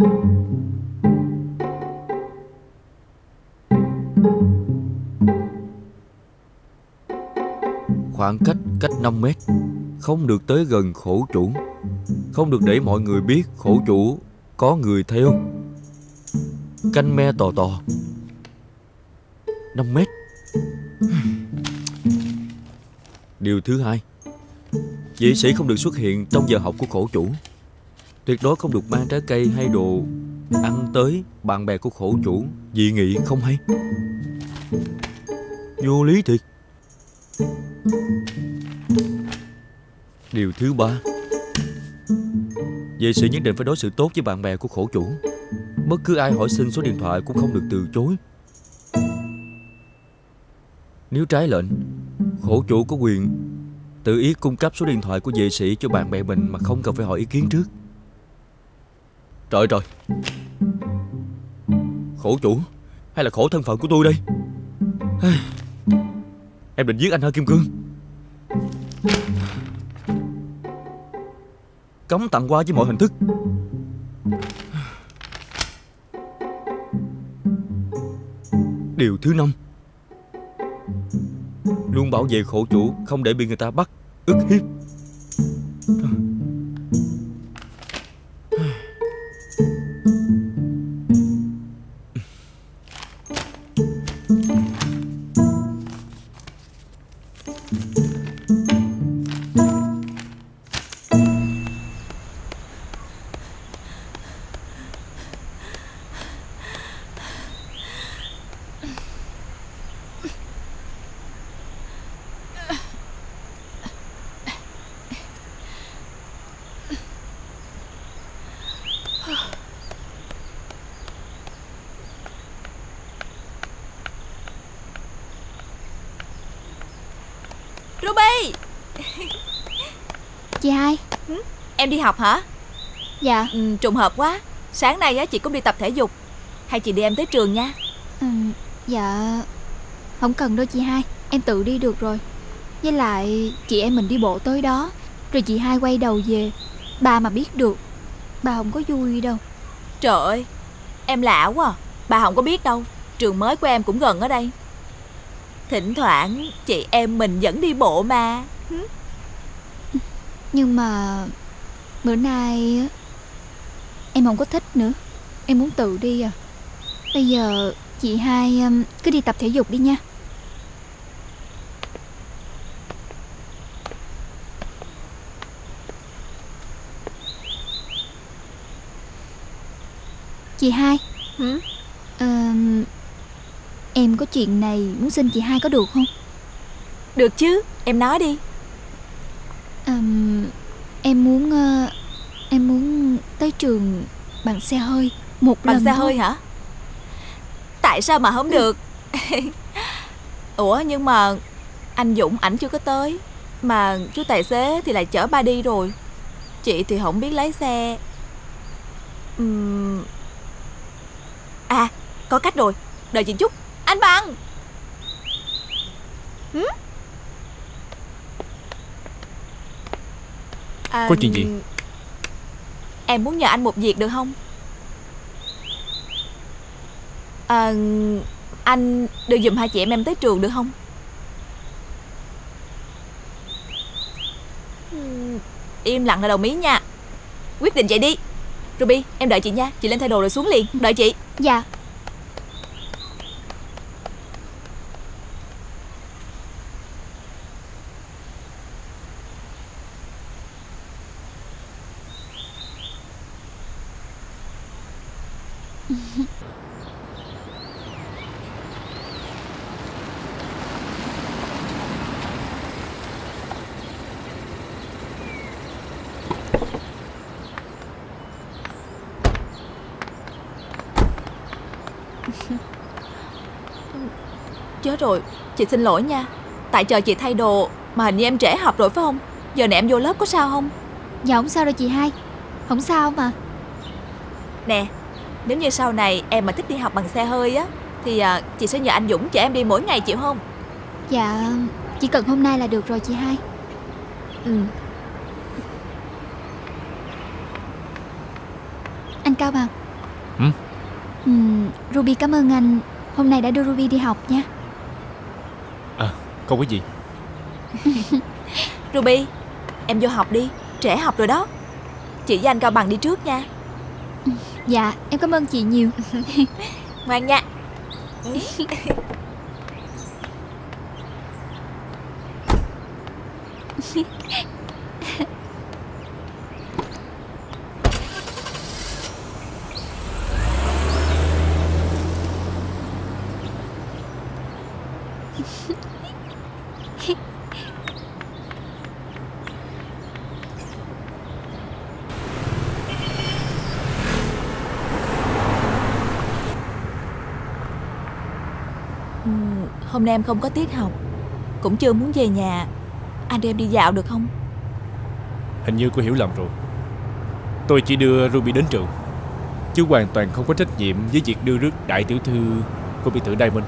Khoảng cách 5 mét. Không được tới gần khổ chủ. Không được để mọi người biết khổ chủ có người theo. Canh me tò tò. 5 mét. Điều thứ hai, vệ sĩ không được xuất hiện trong giờ học của khổ chủ. Tuyệt đối không được mang trái cây hay đồ ăn tới bạn bè của khổ chủ, dị nghị không hay. Vô lý thiệt. Điều thứ ba, vệ sĩ nhất định phải đối xử tốt với bạn bè của khổ chủ. Bất cứ ai hỏi xin số điện thoại cũng không được từ chối. Nếu trái lệnh, khổ chủ có quyền tự ý cung cấp số điện thoại của vệ sĩ cho bạn bè mình mà không cần phải hỏi ý kiến trước. Trời trời, khổ chủ hay là khổ thân phận của tôi đây? Em định giết anh hả Kim Cương? Cấm tặng hoa với mọi hình thức. Điều thứ năm, luôn bảo vệ khổ chủ, không để bị người ta bắt, ức hiếp. Ruby. Chị hai. Em đi học hả? Dạ. Trùng hợp quá. Sáng nay á chị cũng đi tập thể dục. Hay chị đi em tới trường nha. Dạ không cần đâu chị hai, em tự đi được rồi. Với lại chị em mình đi bộ tới đó, rồi chị hai quay đầu về. Ba mà biết được, ba không có vui đâu. Trời ơi, em lạ quá à. Ba không có biết đâu. Trường mới của em cũng gần ở đây. Thỉnh thoảng chị em mình vẫn đi bộ mà. Nhưng mà bữa nay em không có thích nữa. Em muốn tự đi à. Bây giờ chị hai cứ đi tập thể dục đi nha. Chị hai. Em có chuyện này muốn xin chị hai có được không? Được chứ, em nói đi. Em muốn tới trường bằng xe hơi một lần. Bằng xe hơi hả? Tại sao mà không được? Ủa nhưng mà anh Dũng ảnh chưa có tới, mà chú tài xế thì lại chở ba đi rồi. Chị thì không biết lái xe. À, có cách rồi. Đợi chị chút. Anh Bằng. Có chuyện gì? Em muốn nhờ anh một việc được không? Anh đưa giùm hai chị em tới trường được không? Im lặng là đồng ý nha. Quyết định vậy đi. Ruby, em đợi chị nha. Chị lên thay đồ rồi xuống liền. Đợi chị. Dạ. Chết rồi, chị xin lỗi nha. Tại chờ chị thay đồ mà hình như em trễ học rồi phải không? Giờ này em vô lớp có sao không? Dạ không sao đâu chị hai. Không sao mà. Nè, nếu như sau này em mà thích đi học bằng xe hơi á, thì chị sẽ nhờ anh Dũng chở em đi mỗi ngày, chịu không? Dạ, chỉ cần hôm nay là được rồi chị hai. Anh Cao Bằng, Ruby cảm ơn anh. Hôm nay đã đưa Ruby đi học nha. Không có gì. Ruby, em vô học đi, trễ học rồi đó. Chị với anh Cao Bằng đi trước nha. Dạ, em cảm ơn chị nhiều. Ngoan nha. Hôm nay em không có tiết học, cũng chưa muốn về nhà. Anh đưa em đi dạo được không? Hình như cô hiểu lầm rồi. Tôi chỉ đưa Ruby đến trường, chứ hoàn toàn không có trách nhiệm với việc đưa rước đại tiểu thư của biệt thự Diamond.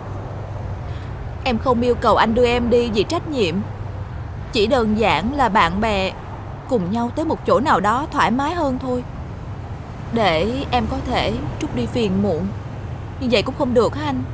Em không yêu cầu anh đưa em đi vì trách nhiệm. Chỉ đơn giản là bạn bè cùng nhau tới một chỗ nào đó thoải mái hơn thôi, để em có thể trút đi phiền muộn. Như vậy cũng không được hả anh?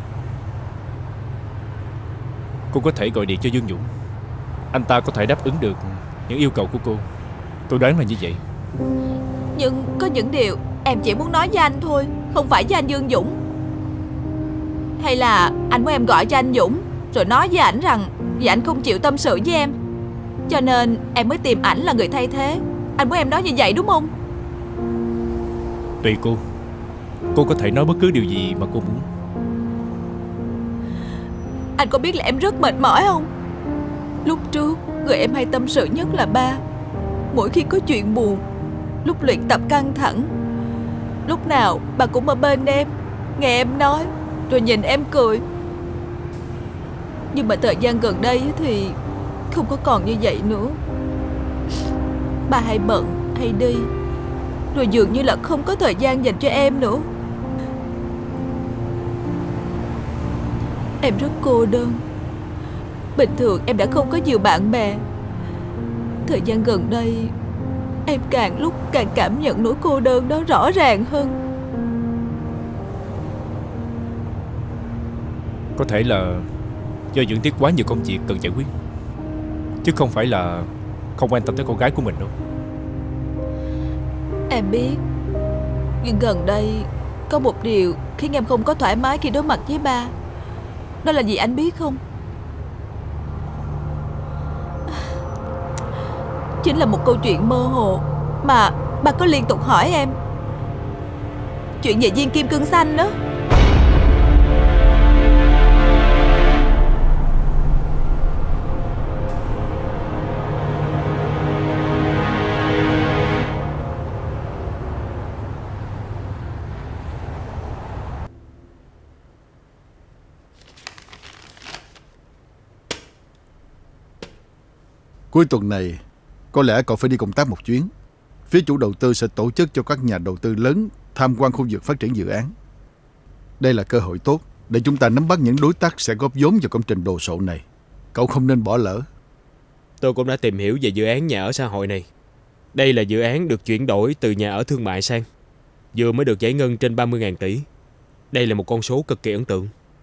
Cô có thể gọi điện cho Dương Dũng. Anh ta có thể đáp ứng được những yêu cầu của cô. Tôi đoán là như vậy. Nhưng có những điều em chỉ muốn nói với anh thôi, không phải với anh Dương Dũng. Hay là anh muốn em gọi cho anh Dũng, rồi nói với ảnh rằng vì ảnh không chịu tâm sự với em, cho nên em mới tìm ảnh là người thay thế. Anh muốn em nói như vậy đúng không? Tùy cô. Cô có thể nói bất cứ điều gì mà cô muốn. Anh có biết là em rất mệt mỏi không? Lúc trước người em hay tâm sự nhất là ba. Mỗi khi có chuyện buồn, lúc luyện tập căng thẳng, lúc nào bà cũng ở bên em, nghe em nói, rồi nhìn em cười. Nhưng mà thời gian gần đây thì không có còn như vậy nữa. Ba hay bận, hay đi, rồi dường như là không có thời gian dành cho em nữa. Em rất cô đơn. Bình thường em đã không có nhiều bạn bè. Thời gian gần đây em càng lúc càng cảm nhận nỗi cô đơn đó rõ ràng hơn. Có thể là do Dưỡng Tiết quá nhiều công việc cần giải quyết, chứ không phải là không quan tâm tới con gái của mình đâu. Em biết. Nhưng gần đây có một điều khiến em không có thoải mái khi đối mặt với ba. Đó là gì anh biết không? Chính là một câu chuyện mơ hồ mà ba có liên tục hỏi em. Chuyện về viên kim cương xanh đó. Cuối tuần này có lẽ cậu phải đi công tác một chuyến. Phía chủ đầu tư sẽ tổ chức cho các nhà đầu tư lớn tham quan khu vực phát triển dự án. Đây là cơ hội tốt để chúng ta nắm bắt những đối tác sẽ góp vốn vào công trình đồ sộ này. Cậu không nên bỏ lỡ. Tôi cũng đã tìm hiểu về dự án nhà ở xã hội này. Đây là dự án được chuyển đổi từ nhà ở thương mại sang, vừa mới được giải ngân trên 30.000 tỷ. Đây là một con số cực kỳ ấn tượng.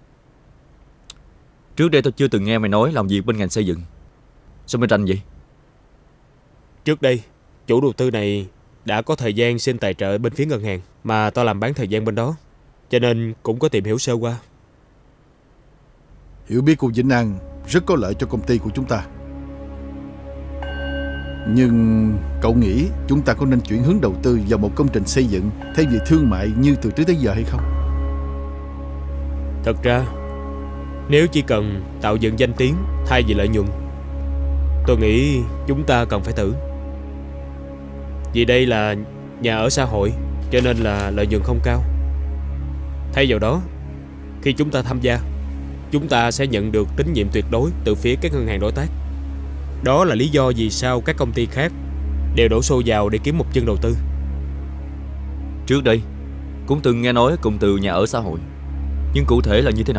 Trước đây tôi chưa từng nghe mày nói làm việc bên ngành xây dựng. Sao mày rành vậy? Trước đây, chủ đầu tư này đã có thời gian xin tài trợ bên phía ngân hàng, mà tao làm bán thời gian bên đó, cho nên cũng có tìm hiểu sơ qua. Hiểu biết của Vĩnh An rất có lợi cho công ty của chúng ta. Nhưng cậu nghĩ chúng ta có nên chuyển hướng đầu tư vào một công trình xây dựng thay vì thương mại như từ trước tới giờ hay không? Thật ra, nếu chỉ cần tạo dựng danh tiếng thay vì lợi nhuận, tôi nghĩ chúng ta cần phải thử. Vì đây là nhà ở xã hội, cho nên là lợi nhuận không cao. Thay vào đó, khi chúng ta tham gia, chúng ta sẽ nhận được tín nhiệm tuyệt đối từ phía các ngân hàng đối tác. Đó là lý do vì sao các công ty khác đều đổ xô vào để kiếm một chân đầu tư. Trước đây cũng từng nghe nói cụm từ nhà ở xã hội, nhưng cụ thể là như thế nào?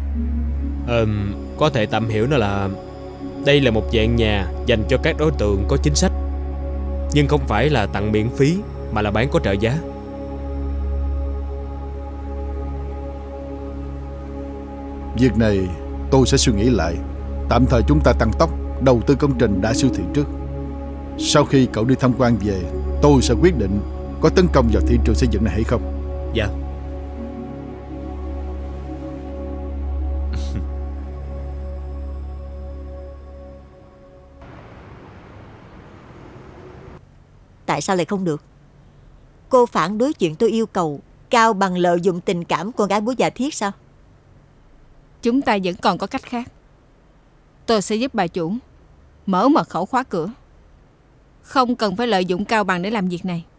Có thể tạm hiểu nó là đây là một dạng nhà dành cho các đối tượng có chính sách, nhưng không phải là tặng miễn phí mà là bán có trợ giá. Việc này tôi sẽ suy nghĩ lại. Tạm thời chúng ta tăng tốc đầu tư công trình đã siêu thị trước. Sau khi cậu đi tham quan về, tôi sẽ quyết định có tấn công vào thị trường xây dựng này hay không. Dạ. Tại sao lại không được? Cô phản đối chuyện tôi yêu cầu Cao Bằng lợi dụng tình cảm con gái bố già Thiết sao? Chúng ta vẫn còn có cách khác. Tôi sẽ giúp bà chủ mở mật khẩu khóa cửa. Không cần phải lợi dụng Cao Bằng để làm việc này.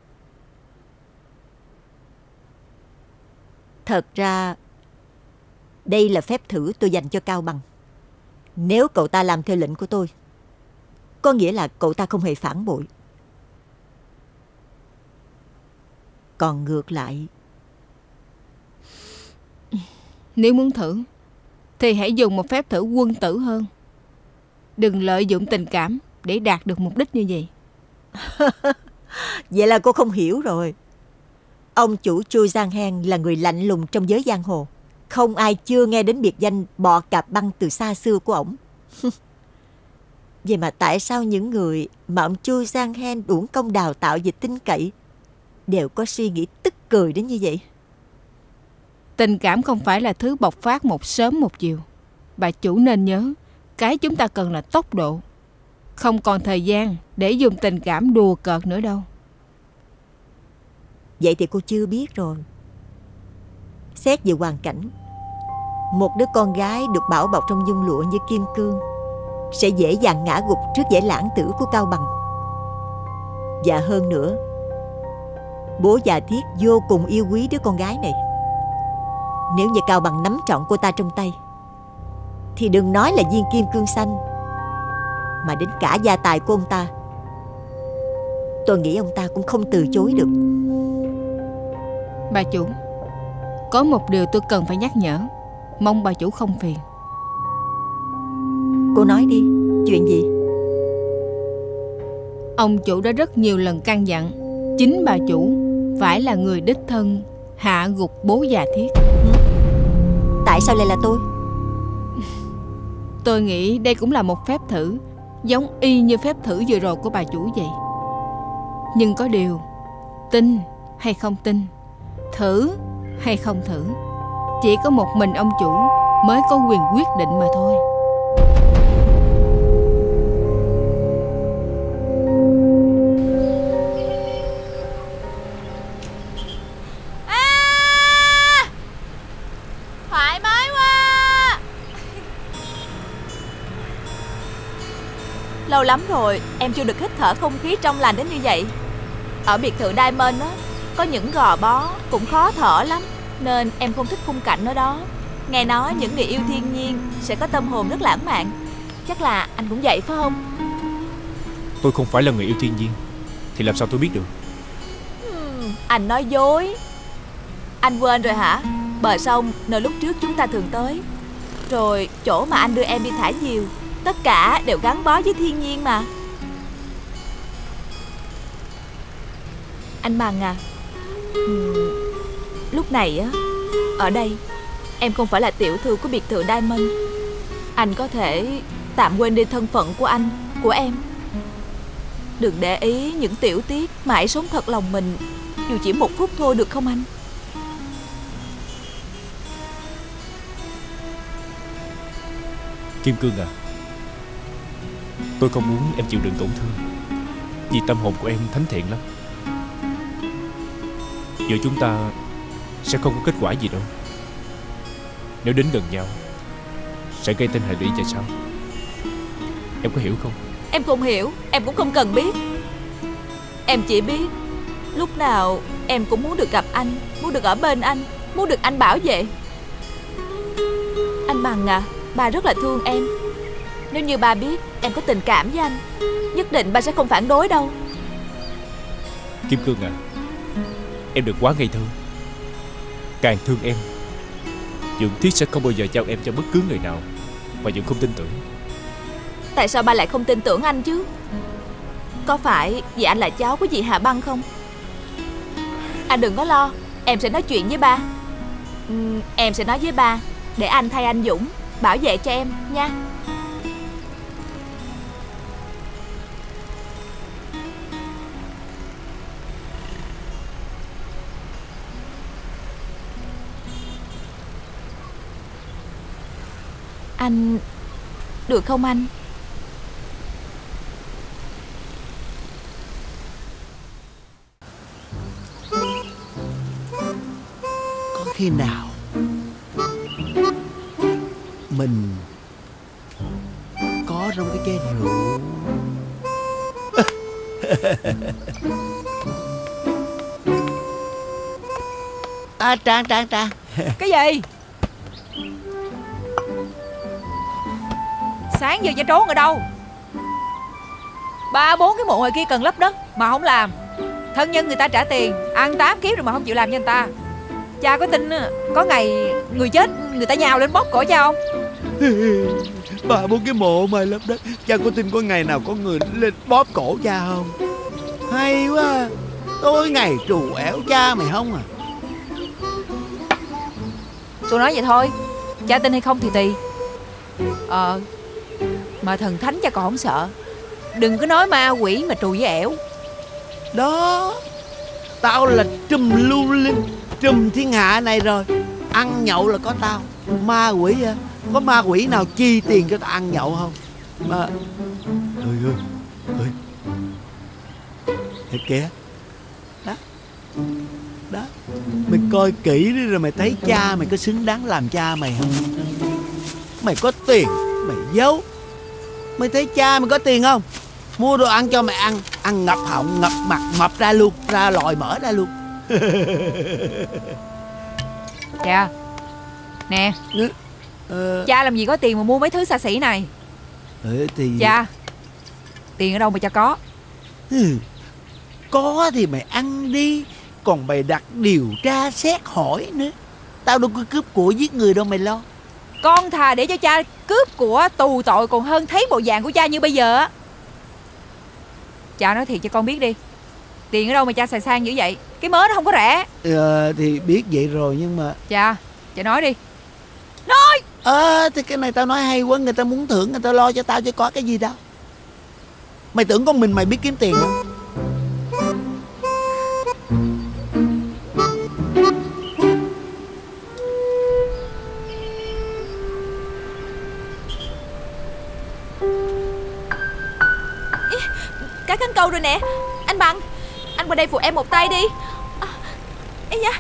Thật ra đây là phép thử tôi dành cho Cao Bằng. Nếu cậu ta làm theo lệnh của tôi, có nghĩa là cậu ta không hề phản bội. Còn ngược lại, nếu muốn thử thì hãy dùng một phép thử quân tử hơn. Đừng lợi dụng tình cảm để đạt được mục đích như vậy. vậy là cô không hiểu rồi. Ông chủ Chu Giang Hen là người lạnh lùng trong giới giang hồ. Không ai chưa nghe đến biệt danh bọ cạp băng từ xa xưa của ổng. Vậy mà tại sao những người mà ông Chu Giang Hen uổng công đào tạo về tin cậy đều có suy nghĩ tức cười đến như vậy? Tình cảm không phải là thứ bộc phát một sớm một chiều. Bà chủ nên nhớ, cái chúng ta cần là tốc độ. Không còn thời gian để dùng tình cảm đùa cợt nữa đâu. Vậy thì cô chưa biết rồi. Xét về hoàn cảnh, một đứa con gái được bảo bọc trong nhung lụa như kim cương sẽ dễ dàng ngã gục trước vẻ lãng tử của Cao Bằng. Và hơn nữa, bố già Thiết vô cùng yêu quý đứa con gái này. Nếu như Cao Bằng nắm trọn cô ta trong tay, thì đừng nói là viên kim cương xanh, mà đến cả gia tài của ông ta, tôi nghĩ ông ta cũng không từ chối được. Bà chủ, có một điều tôi cần phải nhắc nhở, mong bà chủ không phiền. Cô nói đi, chuyện gì? Ông chủ đã rất nhiều lần căn dặn chính bà chủ phải là người đích thân hạ gục bố già Thiết. Tại sao lại là tôi? Tôi nghĩ đây cũng là một phép thử, giống y như phép thử vừa rồi của bà chủ vậy. Nhưng có điều, tin hay không tin, thử hay không thử, chỉ có một mình ông chủ mới có quyền quyết định mà thôi. Thoải mái quá. Lâu lắm rồi em chưa được hít thở không khí trong lành đến như vậy. Ở biệt thự Diamond á, có những gò bó cũng khó thở lắm, nên em không thích khung cảnh ở đó. Nghe nói những người yêu thiên nhiên sẽ có tâm hồn rất lãng mạn. Chắc là anh cũng vậy phải không? Tôi không phải là người yêu thiên nhiên, thì làm sao tôi biết được? Anh nói dối. Anh quên rồi hả? Bờ sông nơi lúc trước chúng ta thường tới, rồi chỗ mà anh đưa em đi thả diều, tất cả đều gắn bó với thiên nhiên mà. Anh Bằng à, lúc này á, ở đây em không phải là tiểu thư của biệt thự Diamond. Anh có thể tạm quên đi thân phận của anh, của em. Đừng để ý những tiểu tiết mà hãy sống thật lòng mình, dù chỉ một phút thôi được không anh? Kim Cương à, tôi không muốn em chịu đựng tổn thương, vì tâm hồn của em thánh thiện lắm. Giữa chúng ta sẽ không có kết quả gì đâu. Nếu đến gần nhau sẽ gây thêm hệ lụy về sau. Em có hiểu không? Em không hiểu, em cũng không cần biết. Em chỉ biết lúc nào em cũng muốn được gặp anh, muốn được ở bên anh, muốn được anh bảo vệ. Anh Bằng à, ba rất là thương em. Nếu như ba biết em có tình cảm với anh, nhất định ba sẽ không phản đối đâu. Kim Cương à, em đừng quá ngây thơ. Càng thương em, Dượng Thiết sẽ không bao giờ giao em cho bất cứ người nào mà Dượng không tin tưởng. Tại sao ba lại không tin tưởng anh chứ? Có phải vì anh là cháu của dì Hà Băng không? Anh đừng có lo, em sẽ nói chuyện với ba. Em sẽ nói với ba Để anh thay anh Dũng bảo vệ cho em nha. Anh... được không anh? Có khi nào mình có trong cái chai rượu? Trang. Cái gì? Sáng giờ cha trốn ở đâu? 3-4 cái mộ ngoài kia cần lấp đất mà không làm. Thân nhân người ta trả tiền ăn 8 kiếp rồi mà không chịu làm cho người ta. Cha có tin có ngày người chết người ta nhào lên bóp cổ cha không? 3-4 cái mộ mà lấp đất, cha có tin có ngày nào có người lên bóp cổ cha không? Hay quá. Tối ngày trù ẻo cha mày không à? Tôi nói vậy thôi, cha tin hay không thì tùy. Mà thần thánh cha còn không sợ. Đừng có nói ma quỷ mà trù với ẻo. Đó, tao là trùm lưu linh, trùm thiên hạ này rồi. Ăn nhậu là có tao. Ma quỷ à? Có ma quỷ nào chi tiền cho tao ăn nhậu không? Mà ơi thấy kìa. Đó, mày coi kỹ đi rồi mày thấy cha mày có xứng đáng làm cha mày không? Mày có tiền mày giấu. Mày thấy cha mày có tiền không? Mua đồ ăn cho mày ăn. Ăn ngập họng, ngập mặt, mập ra luôn. Ra lòi mỡ ra luôn. Cha nè, cha làm gì có tiền mà mua mấy thứ xa xỉ này? Thì... Cha, tiền ở đâu mà cha có? Có thì mày ăn đi. Còn mày đặt điều tra xét hỏi nữa. Tao đâu có cướp của giết người đâu mày lo. Con thà để cho cha cướp của tù tội còn hơn thấy bộ dạng của cha như bây giờ á. Cha nói thiệt cho con biết đi, tiền ở đâu mà cha xài sang dữ vậy? Cái mớ nó không có rẻ. Thì biết vậy rồi nhưng mà... Cha nói đi. Nói. Thì cái này tao nói hay quá. Người ta muốn thưởng người ta lo cho tao chứ có cái gì đâu. Mày tưởng con mình mày biết kiếm tiền không? Cá cánh câu rồi nè. Anh Bằng, anh qua đây phụ em một tay đi. Ây da.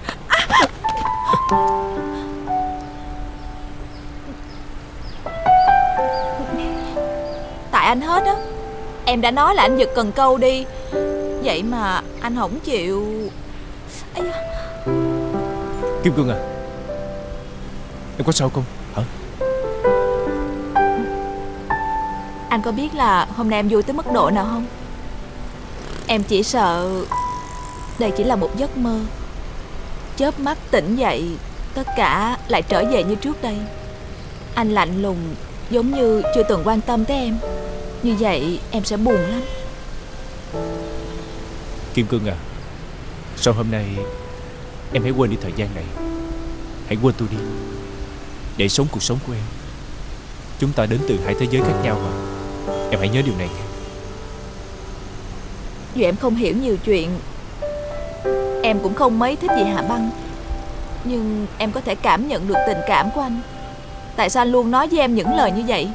Tại anh hết á. Em đã nói là anh giật cần câu đi, vậy mà anh không chịu. Ây da. Kim Cương à, em có sao không hả? Anh có biết là hôm nay em vui tới mức độ nào không? Em chỉ sợ đây chỉ là một giấc mơ. Chớp mắt tỉnh dậy, tất cả lại trở về như trước đây. Anh lạnh lùng, giống như chưa từng quan tâm tới em. Như vậy em sẽ buồn lắm. Kim Cương à, sau hôm nay em hãy quên đi thời gian này. Hãy quên tôi đi, để sống cuộc sống của em. Chúng ta đến từ hai thế giới khác nhau mà. Em hãy nhớ điều này nha. Dù em không hiểu nhiều chuyện, em cũng không mấy thích gì Hạ Băng, nhưng em có thể cảm nhận được tình cảm của anh. Tại sao anh luôn nói với em những lời như vậy?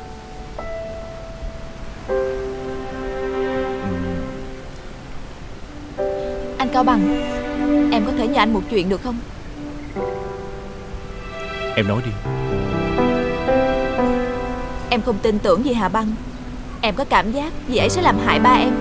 Anh Cao Bằng, em có thể nhờ anh một chuyện được không? Em nói đi. Em không tin tưởng gì Hà Băng. Em có cảm giác dì ấy sẽ làm hại ba em.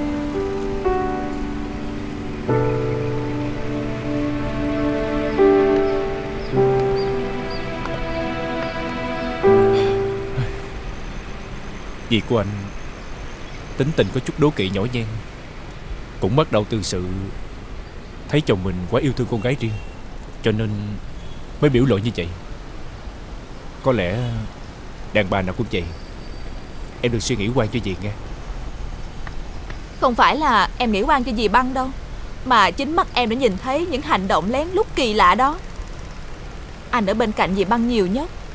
Dì của anh tính tình có chút đố kỵ nhỏ nhen, cũng bắt đầu từ sự thấy chồng mình quá yêu thương con gái riêng, cho nên mới biểu lộ như vậy. Có lẽ đàn bà nào cũng vậy. Em đừng suy nghĩ oan cho dì nghe. Không phải là em nghĩ oan cho dì Băng đâu, mà chính mắt em đã nhìn thấy những hành động lén lút kỳ lạ đó. Anh ở bên cạnh dì Băng nhiều nhất,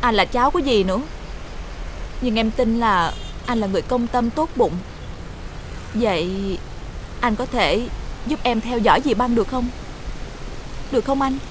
anh là cháu của dì nữa. Nhưng em tin là anh là người công tâm tốt bụng. Vậy anh có thể giúp em theo dõi dì Băng được không? Được không anh?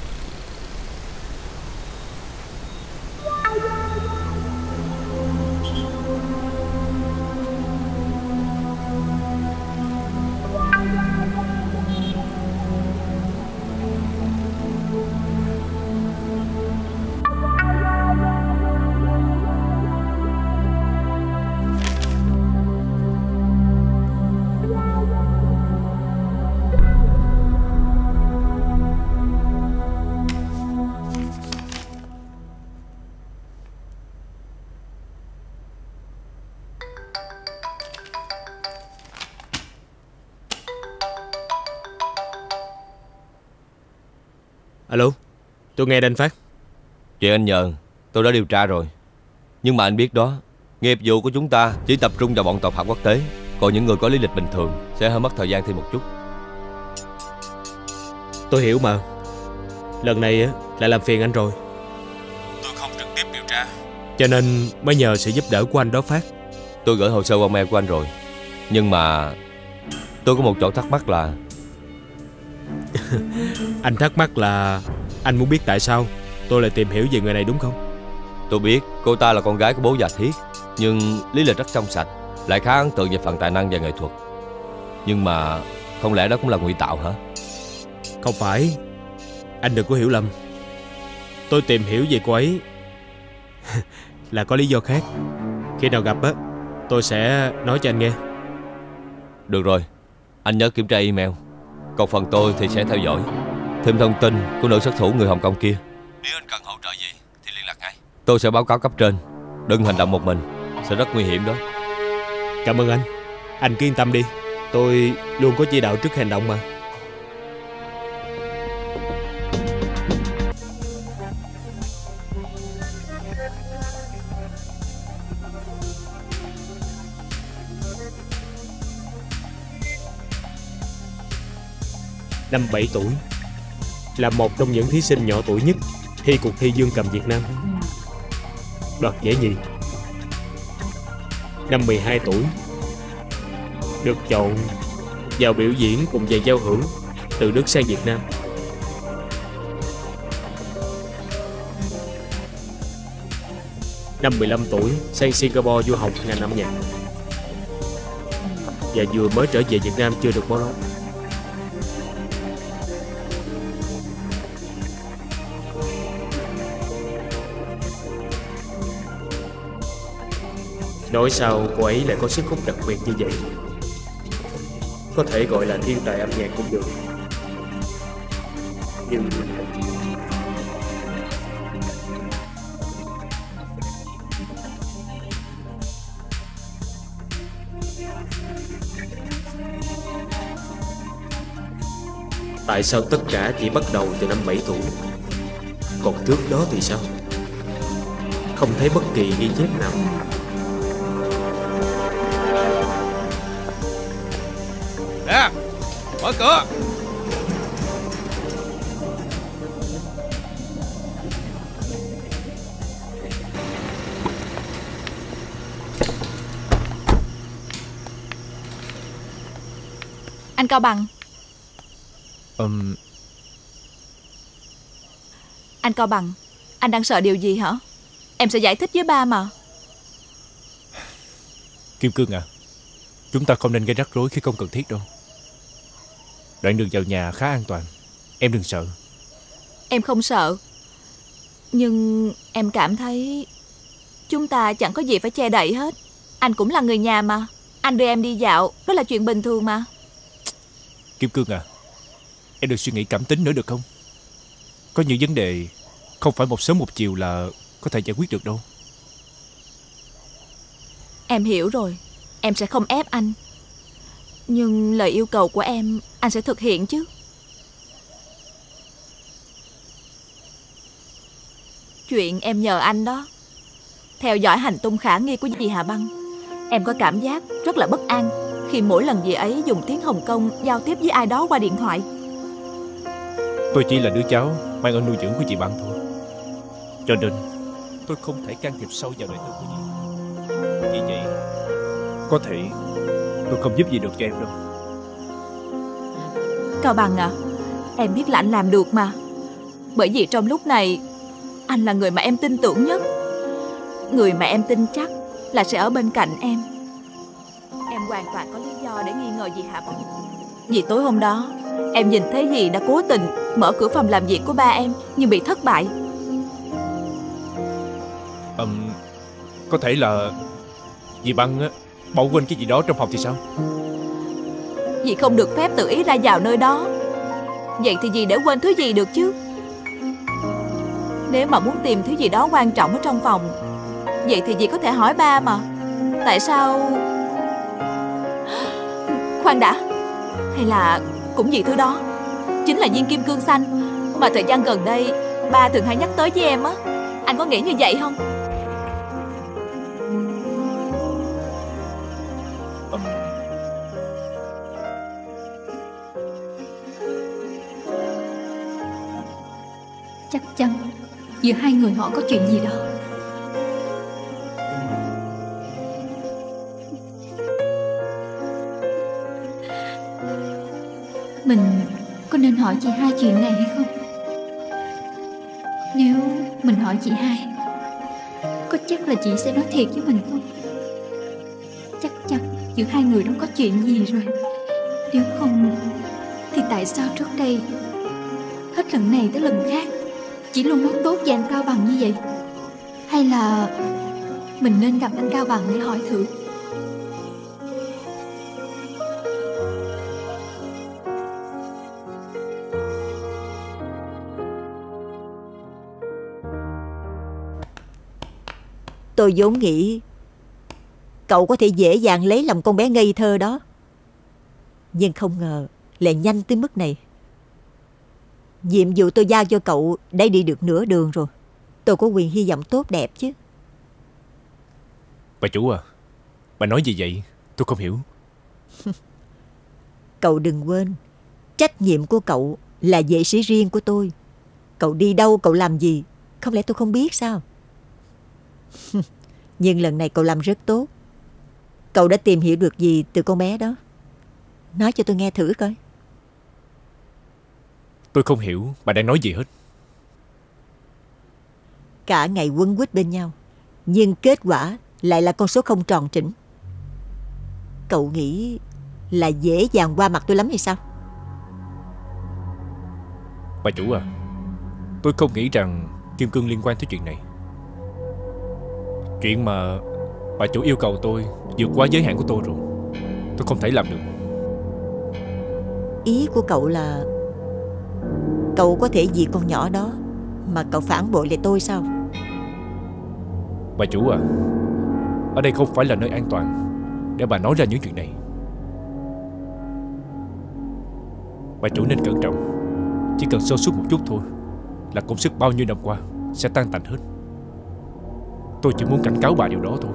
Alo, tôi nghe anh Phát. Chuyện anh nhờ tôi đã điều tra rồi. Nhưng mà anh biết đó, nghiệp vụ của chúng ta chỉ tập trung vào bọn tội phạm quốc tế. Còn những người có lý lịch bình thường sẽ hơi mất thời gian thêm một chút. Tôi hiểu mà. Lần này lại làm phiền anh rồi. Tôi không trực tiếp điều tra, cho nên mới nhờ sự giúp đỡ của anh đó Phát. Tôi gửi hồ sơ qua mail của anh rồi. Nhưng mà tôi có một chỗ thắc mắc là Anh thắc mắc là anh muốn biết tại sao tôi lại tìm hiểu về người này đúng không? tôi biết cô ta là con gái của bố già Thiết, nhưng lý lịch rất trong sạch, lại khá ấn tượng về phần tài năng và nghệ thuật. Nhưng mà không lẽ đó cũng là ngụy tạo hả? Không phải. Anh đừng có hiểu lầm. Tôi tìm hiểu về cô ấy là có lý do khác. Khi nào gặp tôi sẽ nói cho anh nghe. Được rồi, anh nhớ kiểm tra email. Còn phần tôi thì sẽ theo dõi thêm thông tin của nữ sát thủ người Hồng Kông kia. Nếu anh cần hỗ trợ gì thì liên lạc ngay. Tôi sẽ báo cáo cấp trên. Đừng hành động một mình, sẽ rất nguy hiểm đó. Cảm ơn anh. Anh cứ yên tâm đi. Tôi luôn có chỉ đạo trước hành động mà. Năm 7 tuổi, là một trong những thí sinh nhỏ tuổi nhất thi cuộc thi Dương cầm Việt Nam, đoạt giải nhì. Năm 12 tuổi, được chọn vào biểu diễn cùng dàn giao hưởng từ Đức sang Việt Nam. Năm 15 tuổi, sang Singapore du học ngành âm nhạc, và vừa mới trở về Việt Nam chưa được bao lâu. Nói sao cô ấy lại có sức hút đặc biệt như vậy? Có thể gọi là thiên tài âm nhạc cũng được. Nhưng tại sao tất cả chỉ bắt đầu từ năm 7 tuổi? Còn trước đó thì sao? Không thấy bất kỳ ghi chép nào. Nè, mở cửa. Anh Cao Bằng. Anh Cao Bằng, anh đang sợ điều gì hả? Em sẽ giải thích với ba mà. Kim Cương à, chúng ta không nên gây rắc rối khi không cần thiết đâu. Đoạn đường vào nhà khá an toàn, em đừng sợ. Em không sợ. Nhưng em cảm thấy chúng ta chẳng có gì phải che đậy hết. Anh cũng là người nhà mà. Anh đưa em đi dạo, đó là chuyện bình thường mà. Kim Cương à, em đừng suy nghĩ cảm tính nữa được không? Có những vấn đề không phải một sớm một chiều là có thể giải quyết được đâu. Em hiểu rồi. Em sẽ không ép anh. Nhưng lời yêu cầu của em anh sẽ thực hiện chứ. Chuyện em nhờ anh đó, theo dõi hành tung khả nghi của dì Hà Băng. Em có cảm giác rất là bất an khi mỗi lần dì ấy dùng tiếng Hồng Kông giao tiếp với ai đó qua điện thoại. Tôi chỉ là đứa cháu mang ơn nuôi dưỡng của chị Băng thôi. Cho nên tôi không thể can thiệp sâu vào đời tư của Dì. Vì vậy, có thể tôi không giúp gì được cho em đâu. Cao Bằng à, em biết là anh làm được mà. Bởi vì trong lúc này anh là người mà em tin tưởng nhất, người mà em tin chắc là sẽ ở bên cạnh em. Em hoàn toàn có lý do để nghi ngờ dì Hạ Bân. Vì tối hôm đó em nhìn thấy dì đã cố tình mở cửa phòng làm việc của ba em, nhưng bị thất bại. Có thể là dì Băng á, bỏ quên cái gì đó trong phòng thì sao? Dì không được phép tự ý ra vào nơi đó. Vậy thì dì để quên thứ gì được chứ? Nếu mà muốn tìm thứ gì đó quan trọng ở trong phòng, vậy thì dì có thể hỏi ba mà. Tại sao... Khoan đã, hay là cũng vì thứ đó chính là viên kim cương xanh mà thời gian gần đây ba thường hay nhắc tới với em á. Anh có nghĩ như vậy không? Chắc chắn giữa hai người họ có chuyện gì đó. Mình có nên hỏi chị hai chuyện này hay không? Nếu mình hỏi chị hai, có chắc là chị sẽ nói thiệt với mình không? Chắc chắn giữa hai người đó có chuyện gì rồi. Nếu không thì tại sao trước đây hết lần này tới lần khác chỉ luôn nói tốt về anh Cao Bằng như vậy? Hay là mình nên gặp anh Cao Bằng để hỏi thử? Tôi vốn nghĩ cậu có thể dễ dàng lấy lòng con bé ngây thơ đó, nhưng không ngờ lại nhanh tới mức này. Nhiệm vụ tôi giao cho cậu đã đi được nửa đường rồi. Tôi có quyền hy vọng tốt đẹp chứ. Bà chủ à, bà nói gì vậy? Tôi không hiểu. Cậu đừng quên, trách nhiệm của cậu là vệ sĩ riêng của tôi. Cậu đi đâu, cậu làm gì, không lẽ tôi không biết sao? Nhưng lần này cậu làm rất tốt. Cậu đã tìm hiểu được gì từ con bé đó? Nói cho tôi nghe thử coi. Tôi không hiểu bà đang nói gì hết. Cả ngày quấn quýt bên nhau, nhưng kết quả lại là con số không tròn trĩnh. Cậu nghĩ là dễ dàng qua mặt tôi lắm hay sao? Bà chủ à, tôi không nghĩ rằng kim cương liên quan tới chuyện này. Chuyện mà bà chủ yêu cầu tôi vượt quá giới hạn của tôi rồi. Tôi không thể làm được. Ý của cậu là cậu có thể vì con nhỏ đó mà cậu phản bội lại tôi sao? Bà chủ à, ở đây không phải là nơi an toàn để bà nói ra những chuyện này. Bà chủ nên cẩn trọng. Chỉ cần sơ suất một chút thôi là công sức bao nhiêu năm qua sẽ tan tành hết. Tôi chỉ muốn cảnh cáo bà điều đó thôi.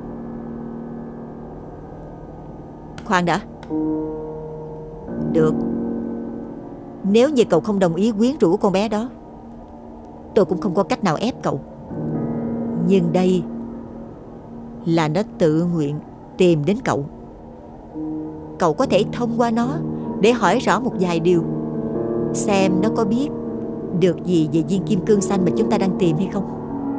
Khoan đã. Được. Nếu như cậu không đồng ý quyến rũ con bé đó, tôi cũng không có cách nào ép cậu. Nhưng đây là nó tự nguyện tìm đến cậu. Cậu có thể thông qua nó để hỏi rõ một vài điều, xem nó có biết được gì về viên kim cương xanh mà chúng ta đang tìm hay không.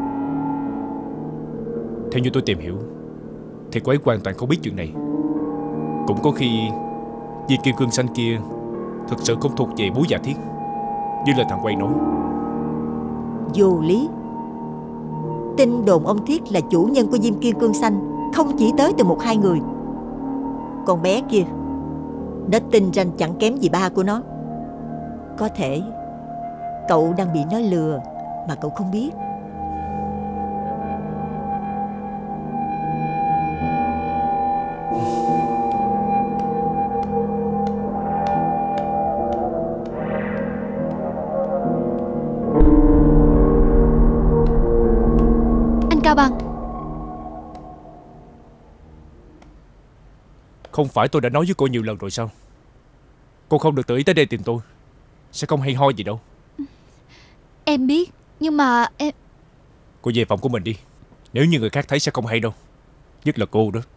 Theo như tôi tìm hiểu thì cô ấy hoàn toàn không biết chuyện này. Cũng có khi viên kim cương xanh kia thực sự không thuộc về búa Dạ Thiết, như lời thằng Quay nói. Vô lý. Tin đồn ông Thiết là chủ nhân của viên kim cương xanh không chỉ tới từ một hai người. Con bé kia, nó tinh ranh chẳng kém gì ba của nó. Có thể cậu đang bị nó lừa mà cậu không biết. Anh Cao Bằng. Không phải tôi đã nói với cô nhiều lần rồi sao? Cô không được tự ý tới đây tìm tôi. Sẽ không hay ho gì đâu. Em biết, nhưng mà Cô về phòng của mình đi. Nếu như người khác thấy sẽ không hay đâu. Nhất là cô đó.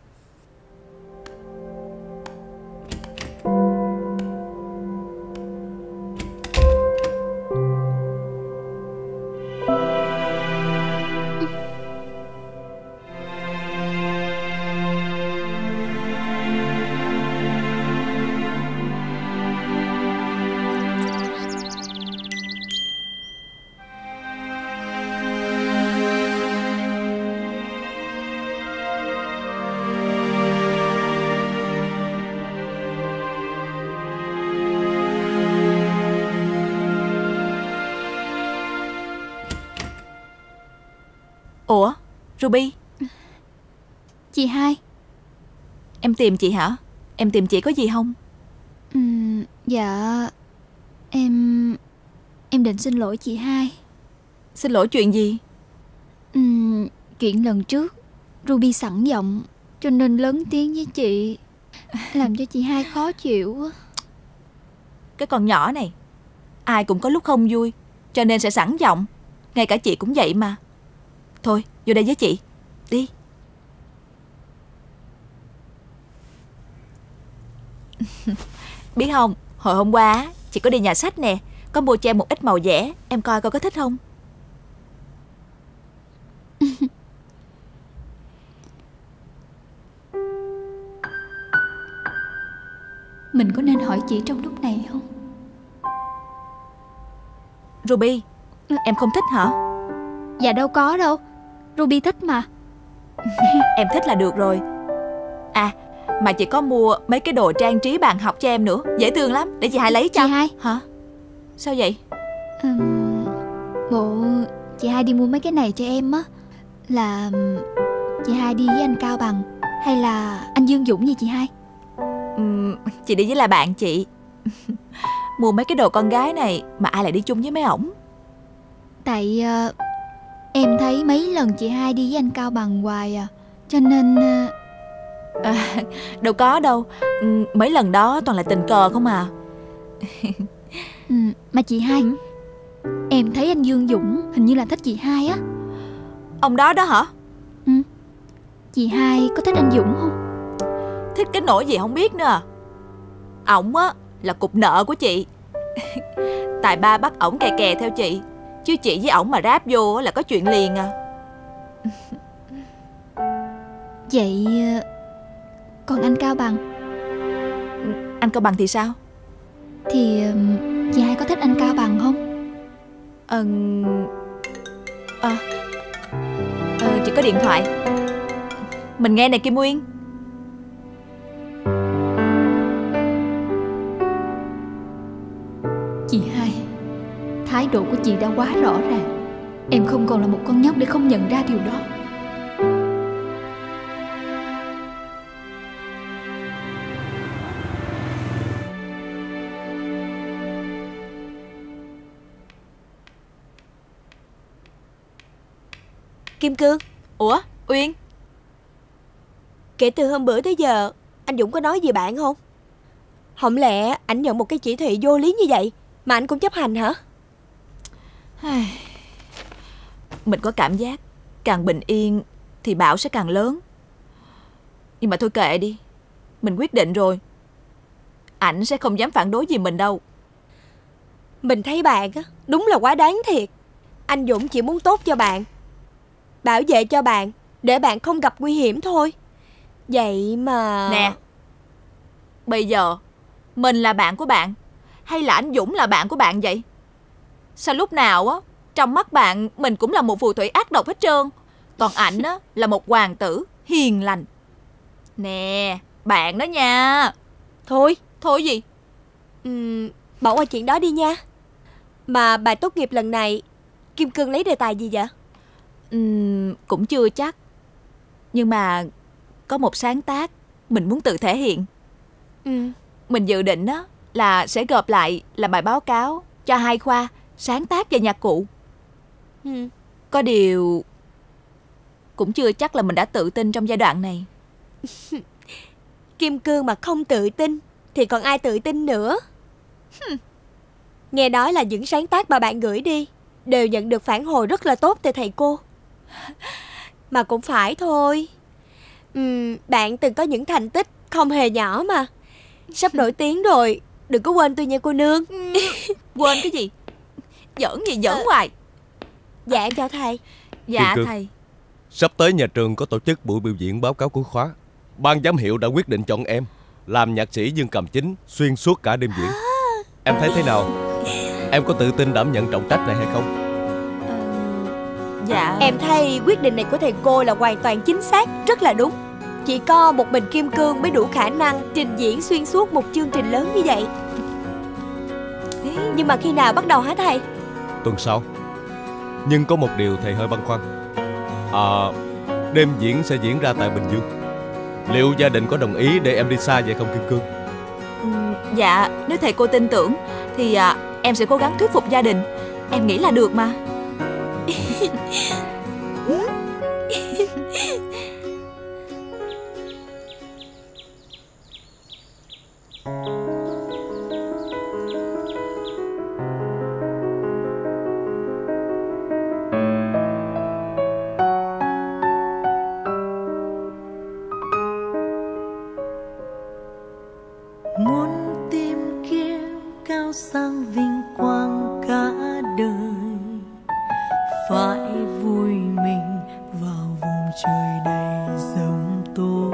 Ủa, Ruby, Chị hai. em tìm chị hả? Em tìm chị có gì không? Dạ, em định xin lỗi chị hai. Xin lỗi chuyện gì? Chuyện lần trước Ruby sẵn giọng cho nên lớn tiếng với chị, làm cho chị hai khó chịu. Cái con nhỏ này, ai cũng có lúc không vui, cho nên sẽ sẵn giọng. Ngay cả chị cũng vậy mà. Thôi, vô đây với chị. Đi. Biết không, hồi hôm qua chị có đi nhà sách nè, có mua cho em một ít màu vẽ. Em coi coi có thích không? Mình có nên hỏi chị trong lúc này không? Ruby, em không thích hả? Dạ đâu có đâu, Ruby thích mà. Em thích là được rồi. À, mà chị có mua mấy cái đồ trang trí bàn học cho em nữa, dễ thương lắm, để chị Hai lấy cho. Chị hai. Hả? Sao vậy? Bộ chị hai đi mua mấy cái này cho em á, là chị hai đi với anh Cao Bằng hay là anh Dương Dũng vậy chị hai? Chị đi với là bạn chị. Mua mấy cái đồ con gái này mà ai lại đi chung với mấy ổng? Tại em thấy mấy lần chị hai đi với anh Cao Bằng hoài à, cho nên đâu có đâu. Mấy lần đó toàn là tình cờ không à. Mà chị hai, em thấy anh Dương Dũng hình như là thích chị hai á. Ông đó đó hả? Chị hai có thích anh Dũng không? Thích cái nỗi gì không biết nữa à. Ổng á là cục nợ của chị. Tại ba bắt ổng kè kè theo chị, chứ chị với ổng mà ráp vô là có chuyện liền à. Vậy còn anh Cao Bằng? Anh Cao Bằng thì sao? Thì chị hai có thích anh Cao Bằng không? Chị có điện thoại. Mình nghe nè Kim Nguyên. Chị hai, thái độ của chị đã quá rõ ràng. Em không còn là một con nhóc để không nhận ra điều đó. Kim Cương. Ủa, Uyên? Kể từ hôm bữa tới giờ, anh Dũng có nói gì bạn không? Không lẽ ảnh nhận một cái chỉ thị vô lý như vậy mà anh cũng chấp hành hả? Mình có cảm giác càng bình yên thì bão sẽ càng lớn. Nhưng mà thôi kệ đi, mình quyết định rồi. Ảnh sẽ không dám phản đối gì mình đâu. Mình thấy bạn đúng là quá đáng thiệt. Anh Dũng chỉ muốn tốt cho bạn, bảo vệ cho bạn, để bạn không gặp nguy hiểm thôi. Vậy mà... Nè, bây giờ mình là bạn của bạn hay là anh Dũng là bạn của bạn vậy? Sao lúc nào á trong mắt bạn mình cũng là một phù thủy ác độc hết trơn, còn ảnh á là một hoàng tử hiền lành. Nè, bạn đó nha. Thôi. Thôi gì? Bỏ qua chuyện đó đi nha. Mà bài tốt nghiệp lần này Kim Cương lấy đề tài gì vậy? Cũng chưa chắc. Nhưng mà có một sáng tác mình muốn tự thể hiện. Mình dự định á là sẽ gộp lại làm bài báo cáo cho 2 khoa sáng tác và nhạc cụ. Có điều cũng chưa chắc là mình đã tự tin trong giai đoạn này. Kim Cương mà không tự tin thì còn ai tự tin nữa. Nghe nói là những sáng tác mà bạn gửi đi đều nhận được phản hồi rất là tốt từ thầy cô. Mà cũng phải thôi. Bạn từng có những thành tích không hề nhỏ mà. Sắp nổi tiếng rồi, đừng có quên tôi nha cô nương. Quên cái gì? Giỡn gì giỡn hoài. Dạ em chào thầy. Dạ Cương. thầy. Sắp tới nhà trường có tổ chức buổi biểu diễn báo cáo cuối khóa. Ban giám hiệu đã quyết định chọn em làm nhạc sĩ Dương Cầm Chính xuyên suốt cả đêm diễn. Em thấy thế nào? Em có tự tin đảm nhận trọng trách này hay không? Dạ Em thấy quyết định này của thầy cô là hoàn toàn chính xác, rất là đúng. Chỉ có một mình Kim Cương mới đủ khả năng trình diễn xuyên suốt một chương trình lớn như vậy. Nhưng mà khi nào bắt đầu hả thầy? Tuần sau. Nhưng có một điều thầy hơi băn khoăn. Đêm diễn sẽ diễn ra tại Bình Dương. Liệu gia đình có đồng ý để em đi xa vậy không Kim Cương? Dạ, nếu thầy cô tin tưởng thì em sẽ cố gắng thuyết phục gia đình. Em nghĩ là được mà. Muốn tìm kiếm cao sang vinh quang cả đời, phải vui mình vào vùng trời đầy giông tố.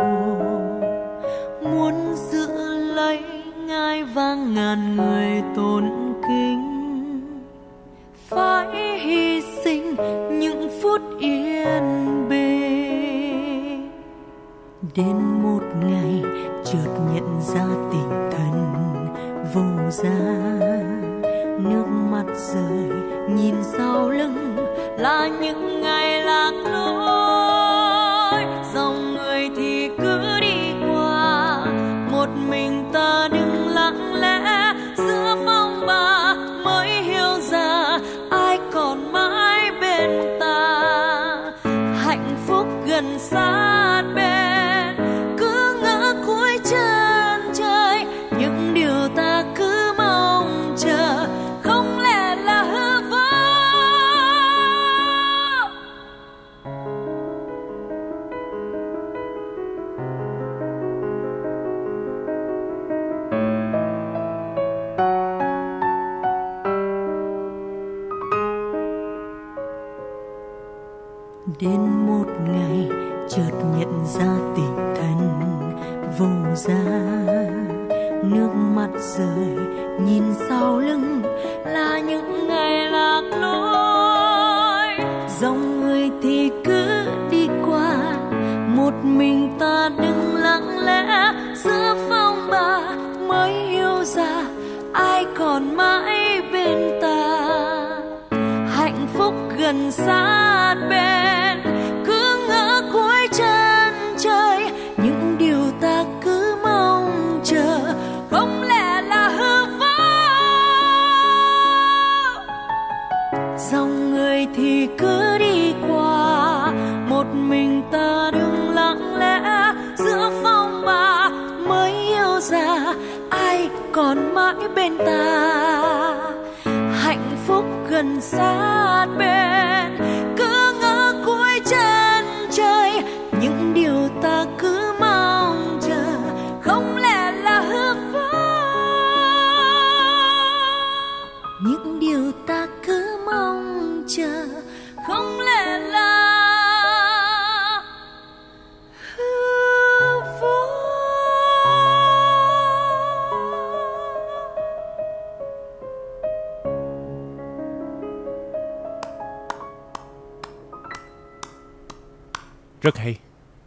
Muốn giữ lấy ngai vang ngàn người tôn kính, phải hy sinh những phút yên bình. Đến một ngày chợt nhận ra tình thân vô giá, nước mắt rơi nhìn sau lưng là những ngày lạc lối. Dòng người thì cứ đi qua, một mình ta đứng lặng lẽ giữa phong ba, mới hiểu ra ai còn mãi bên ta. Hạnh phúc gần sát bên, cứ ngỡ cuối chân trời, những điều ta cứ mong chờ không lẽ là hư vô. Đến một ngày chợt nhận ra tình thân vô giá, nước mắt rơi nhìn sau lưng là những ngày lạc lối. Dòng người thì cứ đi qua, một mình ta đứng lặng lẽ giữa phong ba, mới hiểu ra ai còn mãi bên ta. Hạnh phúc gần sát bên, cứ ngỡ cuối chân trời, những điều ta cứ mong chờ không lẽ là hư vô. Dòng người thì cứ đi qua, một mình ta đứng lặng lẽ giữa phong ba, mới hiểu ra ai còn mãi bên ta. Hạnh phúc gần sát bên, cứ ngỡ cuối chân trời, những điều ta cứ mong chờ không lẽ là hư vô. Những điều ta cứ mong chờ không lẽ là hư vô. Rất hay.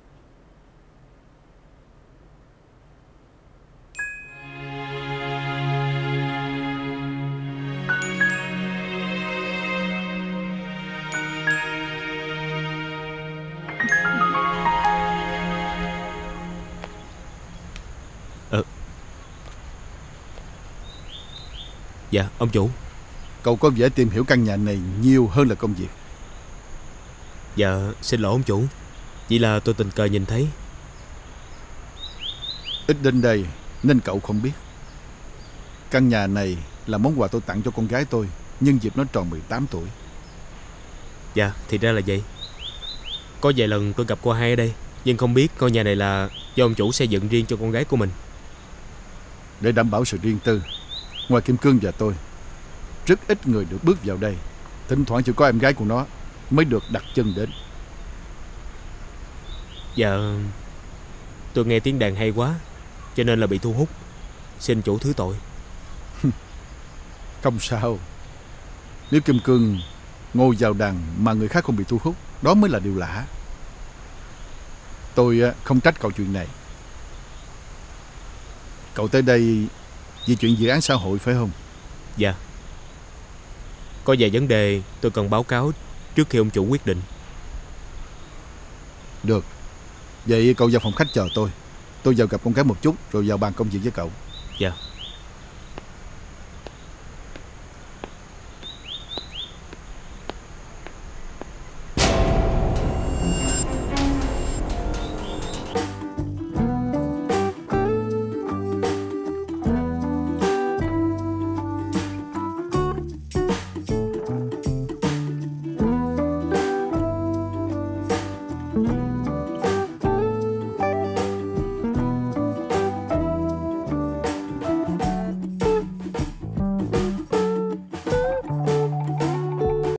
Dạ ông chủ. Cậu có vẻ tìm hiểu căn nhà này nhiều hơn là công việc. Dạ xin lỗi ông chủ, chỉ là tôi tình cờ nhìn thấy. Ít đến đây nên cậu không biết. Căn nhà này là món quà tôi tặng cho con gái tôi nhân dịp nó tròn 18 tuổi. Dạ thì ra là vậy. Có vài lần tôi gặp cô hai ở đây, nhưng không biết ngôi nhà này là do ông chủ xây dựng riêng cho con gái của mình. Để đảm bảo sự riêng tư, ngoài Kim Cương và tôi, rất ít người được bước vào đây. Thỉnh thoảng chỉ có em gái của nó mới được đặt chân đến. Dạ, tôi nghe tiếng đàn hay quá, cho nên là bị thu hút. Xin chủ thứ tội. Không sao. Nếu Kim Cương ngồi vào đàn mà người khác không bị thu hút, đó mới là điều lạ. Tôi không trách cậu chuyện này. Cậu tới đây vì chuyện dự án xã hội phải không? Dạ. Có vài vấn đề tôi cần báo cáo trước khi ông chủ quyết định. Được. Vậy cậu vào phòng khách chờ tôi. Tôi vào gặp con gái một chút rồi vào bàn công việc với cậu. Dạ.